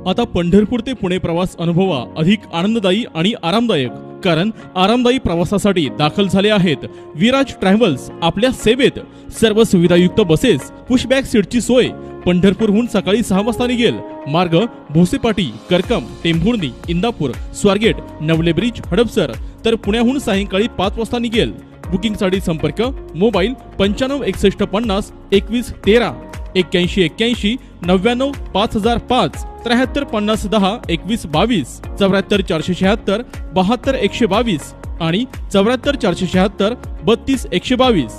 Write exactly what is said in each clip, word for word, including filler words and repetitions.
आता पंढरपूर ते पुणे प्रवास अनुभवा अधिक आनंददायी आणि आरामदायक, कारण आरामदायी प्रवासासाठी दाखल झाले आहेत विराज ट्रॅव्हल्स आपल्या सेवेत। सर्व सुविधायुक्त बसेस, पुशबॅक सीटची सोय। पंढरपूरहून सकाळी सहा वाजता निघेल मार्ग भोसेपाटी, करकम, टेंभुर्णी, इंदापूर, स्वारगेट, नवले ब्रिज, हडपसर, तर पुण्याहून सायंकाळी पाच वाजता निघेल। बुकिंगसाठी संपर्क मोबाईल पंच्याण्णव एकसष्ट पन्नास एकवीस तेरा, एक्क्याऐंशी एक्क्याऐंशी नव्याण्णव पाच हजार पाच, त्र्याहत्तर पन्नास दहा एकवीस बावीस, चौऱ्याहत्तर चारशे शहात्तर बहात्तर एकशे बावीस आणि चौऱ्याहत्तर चारशे शहात्तर बत्तीस एकशे बावीस।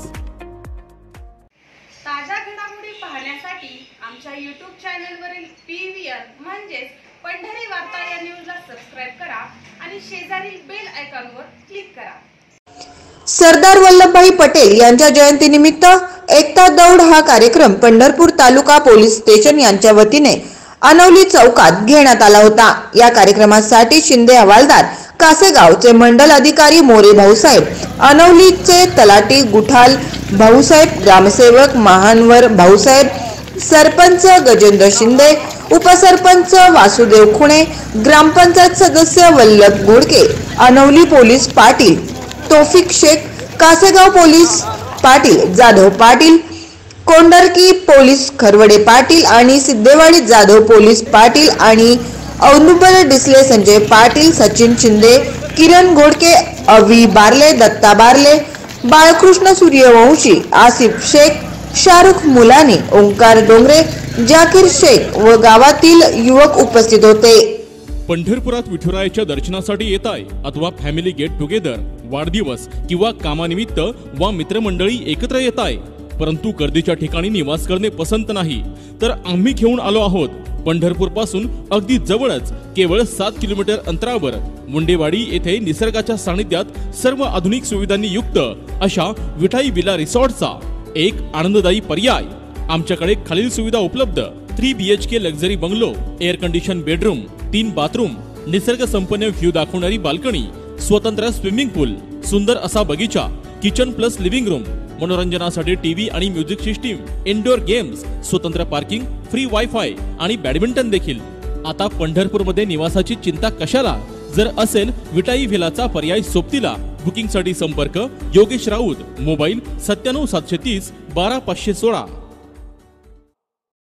ताज्या घडामोडी पाहण्यासाठी आमच्या यूट्यूब चॅनलवरील पीव्हीआर म्हणजेच पंढरी वार्ता या न्यूजला सबस्क्राइब करा आणि शेजारील बेल आयकॉनवर क्लिक करा। सरदार वल्लभभाई पटेल यांच्या जयंतीनिमित्त एकता दौड हा कार्यक्रम पंढरपूर तालुका पोलीस स्टेशन यांच्या वतीने अनवली चौकात घेण्यात आला होता। या कार्यक्रमासाठी शिंदे हवालदार, कासेगावचे मंडल अधिकारी मोरे भाऊसाहेब, अनवलीचे तलाठी गुठाल भाऊसाहेब, ग्रामसेवक महानवर भाऊसाहेब, सरपंच गजेंद्र शिंदे, उपसरपंच वासुदेव खुणे, ग्रामपंचायत सदस्य Vallabh Godke, Anavali police Patil Taufiq Shaikh, Kasegaon police Patil Jadhav Patil, Kondarki police Kharavde Patil आणि सिद्धेवाडी जाधव पोलीस पाटील आणि औदुंबर डिसले संजय पाटील, सचिन शिंदे, किरण घोडके, अवी बारले, दत्ता बारले, बाळकृष्ण सूर्यवंशी, आसिफ शेख, शाहरुख मुलानी, ओंकार डोंगरे, जाकीर शेख व गावातील युवक उपस्थित होते। पंढरपुरात विठुरायाच्या दर्शनासाठी येत आहे अथवा फॅमिली गेट टुगेदर, वाढदिवस किंवा कामानिमित्त वा मित्रमंडळी एकत्र येत आहे, परंतु गर्दीच्या ठिकाणी निवास करणे पसंत नाही, तर आम्ही घेऊन आलो आहोत। पंढरपूर पासून अगदी जवळच केवळ सात किलोमीटर अंतरावर मुंडेवाडी येथे निसर्गाच्या सानिध्यात सर्व आधुनिक सुविधांनी युक्त अशा विठाई विला रिसॉर्टचा एक आनंददायी पर्याय। आमच्याकडे खालील सुविधा उपलब्ध: three B H K luxury bungalow, air condition bedroom, तीन बाथरूम, निसर्ग संपन्न व्ह्यू दाखवणारी बाल्कनी, स्वतंत्र स्विमिंग पूल, सुंदर असा बगीचा, किचन प्लस लिव्हिंग रूम, मनोरंजनासाठी टीव्ही आणि म्युझिक सिस्टीम, इंडोर गेम्स, स्वतंत्र पार्किंग, फ्री वायफाय आणि बॅडमिंटन देखील। आता पंढरपूरमध्ये निवासाची चिंता कशाला? जर असेल विटाई व्हिलाचा पर्याय सोबतीला। बुकिंगसाठी संपर्क योगेश राऊत, मोबाईल सत्त्याण्णव सातशे तीस बारा पाचशे सोळा।